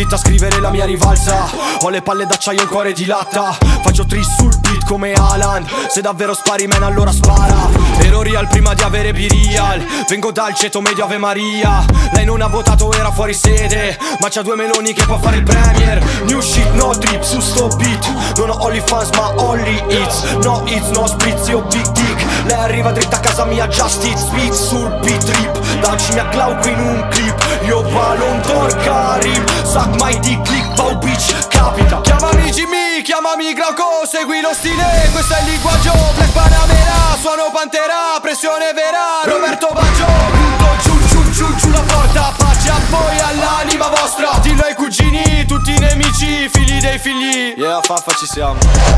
dritta a scrivere la mia rivalsa. Ho le palle d'acciaio, il cuore di latta. Faccio tris sul beat come Alan. Se davvero spari man allora spara. Ero real prima di avere B-Real. Vengo dal ceto medio Ave Maria. Lei non ha votato, era fuori sede, ma c'ha due meloni che può fare il premier. New shit, no trip su sto beat. Non ho OnlyFans ma only hits. No hits, no spritz, io big dick. Lei arriva dritta a casa mia, just it. Speed sul beat trip. Dacci mia Glauco in un clip. Io Ballon d'Or Karim. Suck my dick, click, bow bitch. Capita. Chiamami Jimmy, chiamami Glauco. Segui lo stile, questo è il linguaggio. Black Panamera, suono Pantera. Pressione vera, Roberto Baggio. Butto giù la porta. Pace a voi, all'anima vostra. Dillo ai cugini, tutti i nemici, figli dei figli. Yeah, faffa ci siamo.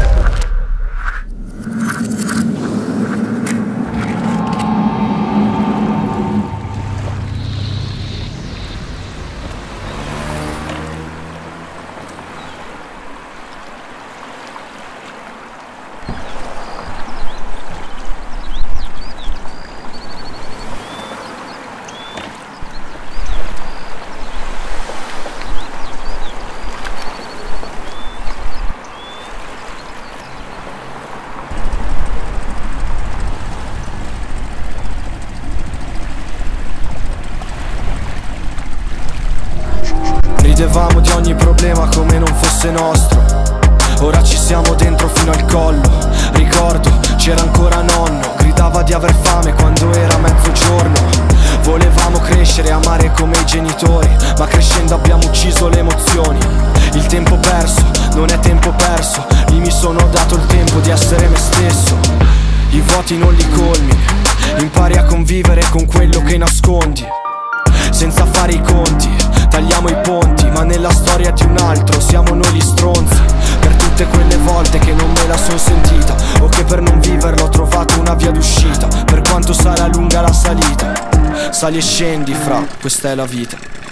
Ridevamo di ogni problema come non fosse nostro. Ora ci siamo dentro fino al collo. Ricordo, c'era ancora nonno. Gridava di aver fame quando era mezzogiorno. Volevamo crescere e amare come i genitori, ma crescendo abbiamo ucciso le emozioni. Il tempo perso, non è tempo perso. Io mi sono dato il tempo di essere me stesso. I vuoti non li colmi. Impari a convivere con quello che nascondi. Senza fare i conti, tagliamo i ponti, ma nella storia di un altro siamo noi gli stronzi. Per tutte quelle volte che non me la son sentita, o che per non viverla ho trovato una via d'uscita. Per quanto sarà lunga la salita, sali e scendi fra, questa è la vita.